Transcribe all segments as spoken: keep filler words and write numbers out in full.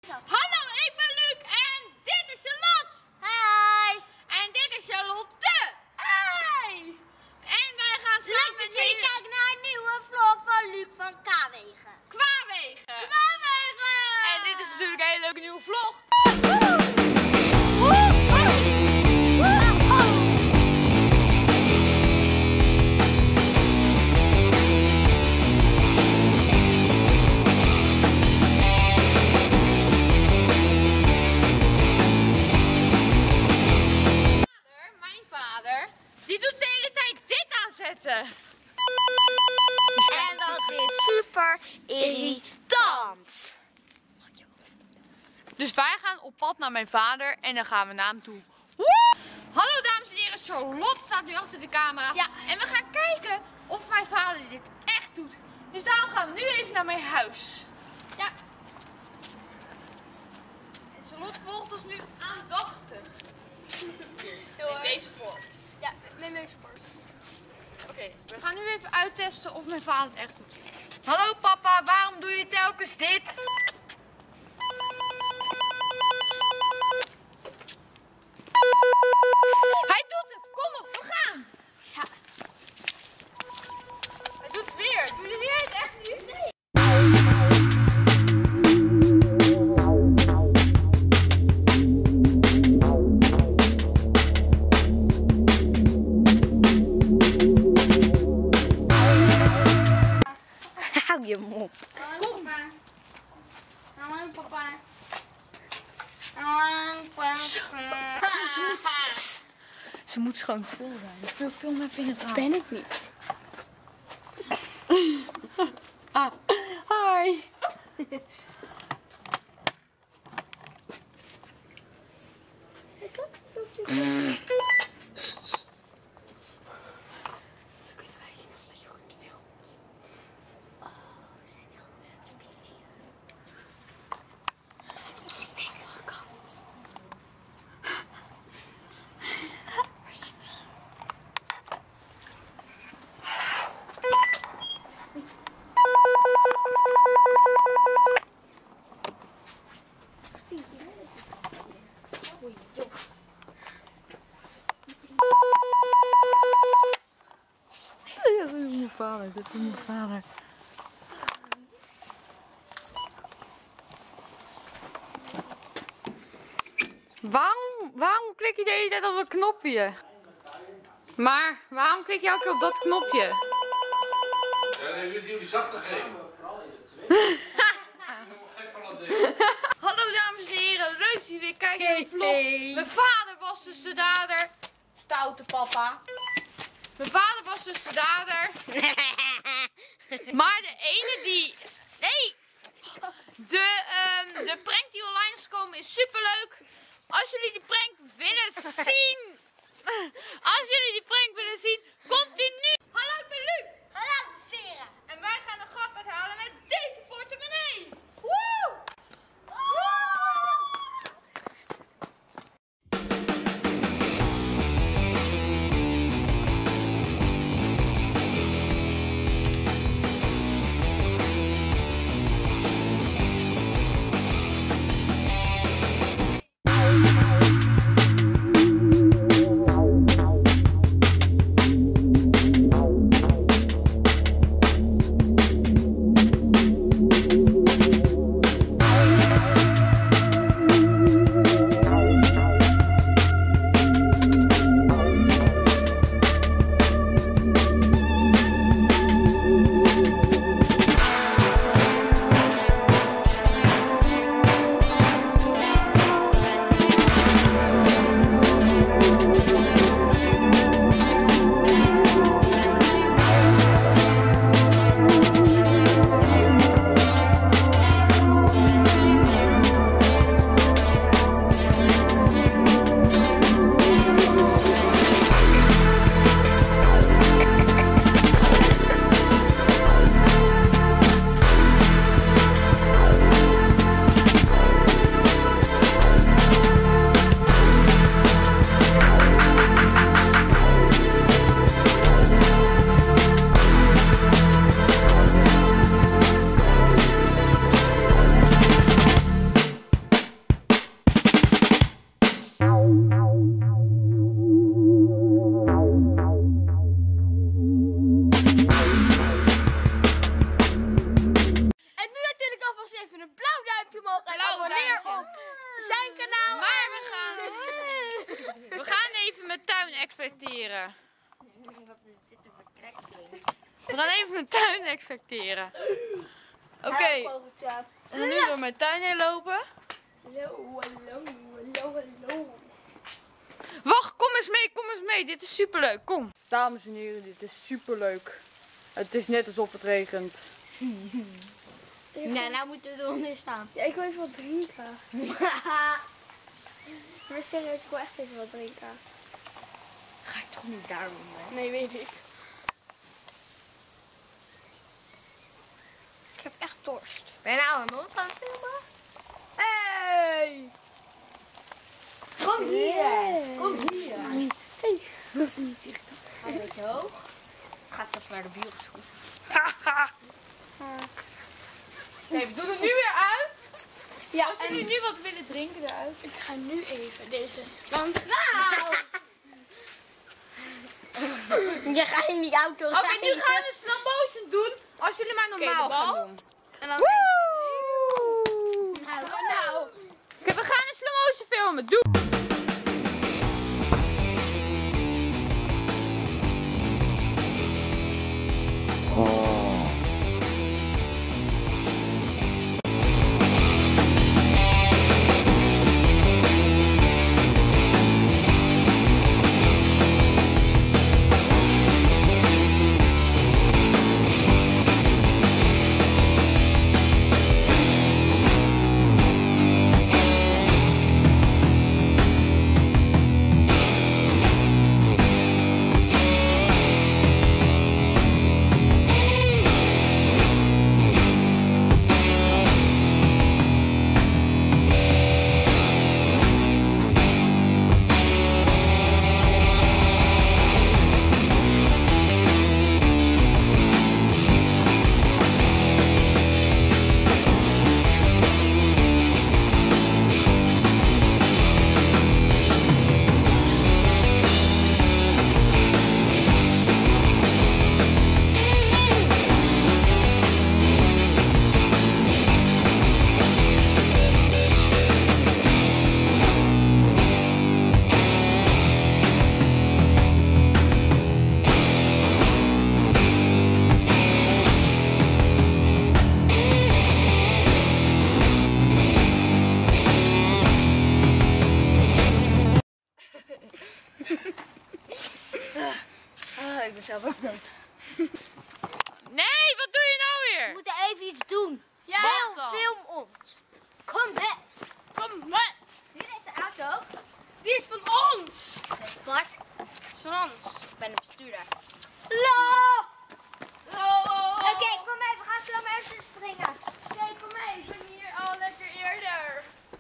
Hallo, ik ben Luc en dit is Charlotte. Hi. En dit is Charlotte. Hi. En wij gaan samen Leuk dat met jullie kijken naar een nieuwe vlog van Luc van Kwawegen. Kwawegen. Kwawegen. En dit is natuurlijk een hele leuke nieuwe vlog. Die doet de hele tijd dit aanzetten. En dat is super irritant. Dus wij gaan op pad naar mijn vader en dan gaan we naar hem toe. Woe! Hallo dames en heren, Charlotte staat nu achter de camera. Ja. En we gaan kijken of mijn vader dit echt doet. Dus daarom gaan we nu even naar mijn huis. Ja. En Charlotte volgt ons nu aandachtig. In deze poort. Ja, neem deze poort. Oké, okay, we gaan nu even uittesten of mijn vader het echt doet. Hallo papa, waarom doe je telkens dit? Hij doet het! Kom op, we gaan! Ja. Hij doet het weer. Doe je weer het echt niet? Nee. Hou je mond. Kom maar. Hallo papa. Hallo papa. Ze moet gewoon stil zijn. Ik wil veel meer vinden trouwens. Ben ik niet. Ah, hi. Zo kunnen wij zien of dat je goed filmt. Oh, we zijn er goed aan het spioneren. Het is de andere kant. Waar is die? Oei, joh. Ja, dat is mijn vader. Dat is mijn vader. Waarom, waarom klik je de hele tijd op dat knopje? Maar waarom klik je elke keer op dat knopje? Ja, nee, dit is jullie zachtigheden. Vooral in de tweede. Ik ben helemaal gek van dat ding. Hallo dames en heren, leuk dat jullie weer kijken naar de vlog. Mijn vader was dus de dader. Stoute papa. Mijn vader was dus de dader. Maar de ene die... Nee! De, um, de prank die online is gekomen is superleuk. Als jullie die prank willen zien... Als jullie die prank willen zien, komt die nu. Hallo, ik ben Luc. Hallo Vera. En wij gaan een grap uithalen met deze portemonnee. Woe! omhoog en Blauw abonneer duimpje. op zijn kanaal. Maar we gaan, we gaan even mijn tuin expecteren. We gaan even mijn tuin expecteren. Oké, okay. We gaan nu door mijn tuin heen lopen. Hallo, hallo, hallo, hallo. Wacht, kom eens mee, kom eens mee. Dit is superleuk, kom. Dames en heren, dit is superleuk. Het is net alsof het regent. Nou, nou moeten we eronder staan. Ja, ik wil even wat drinken. Maar serieus, ik wil echt even wat drinken. Ga ik toch niet daarom mee? Nee, weet ik. Ik heb echt dorst. Ben je nou een mond aan het filmen? Hey! Kom hier! Kom hier! Niet. Hey, dat is niet zicht. Ga een beetje hoog. Gaat zelfs naar de buurt toe. Oké, we doen het nu weer uit. Ja, Als jullie nu wat willen drinken eruit. ik ga nu even deze stand. Nou! Je gaat in die auto Oké, okay, nu gaan we slow motion doen. Als jullie maar normaal Oké, de bal. gaan doen. En dan Nou, nou. Oké, we gaan een slow motion filmen. Doe! Oh, ik ben zelf ook dood. Nee, wat doe je nou We weer? moeten even iets doen. Ja, Film, wat dan? film ons. Kom mee. Kom maar. Zie je deze auto? Die is van ons. Bart, Die is van ons. ik ben de bestuurder. Hallo! Oh. Oké, kom mee. We gaan zo maar even springen. Kijk, kom mee. Ik ben hier al lekker eerder.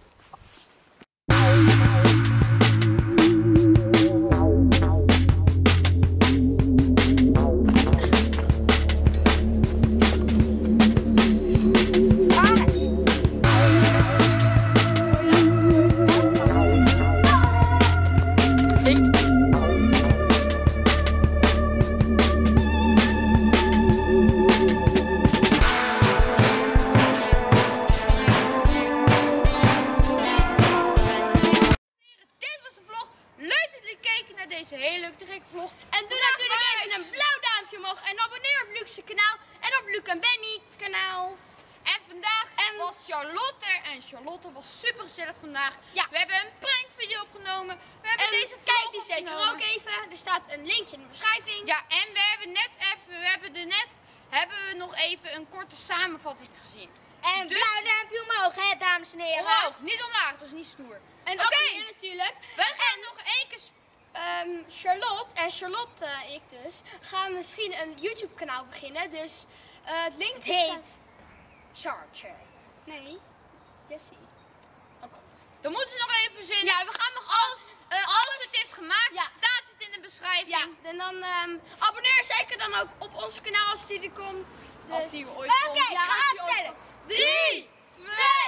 Deze hele leuke gekke vlog. En doe natuurlijk even een blauw duimpje omhoog. En abonneer op Luke's kanaal. En op Luke en Benny kanaal. En vandaag was Charlotte er. En Charlotte was super gezellig vandaag. Ja. We hebben een prankvideo opgenomen. We hebben En deze kijk vlog die zeker opgenomen. ook even. Er staat een linkje in de beschrijving. Ja, en we hebben net even, we hebben er net, hebben we nog even een korte samenvatting gezien. En Dus- blauw duimpje omhoog, hè, dames en heren. Omhoog, niet omlaag, dat is niet stoer. En Oké. abonneer natuurlijk. We gaan nog één keer... sp- Ehm, Charlotte en Charlotte, eh, ik dus, gaan misschien een YouTube kanaal beginnen. Dus eh, het Het linkje heet staat... Charger. Nee, Jessie. Ook goed. Dan moeten ze nog even verzinnen. Ja, we gaan nog Als, eh, als het is gemaakt, Ja. staat het in de beschrijving. Ja, en dan ehm, abonneer zeker dan ook op ons kanaal als die er komt. Als Dus- die ooit Oké, komt. we Ja, als gaan die ooit verder. komt. Drie, twee,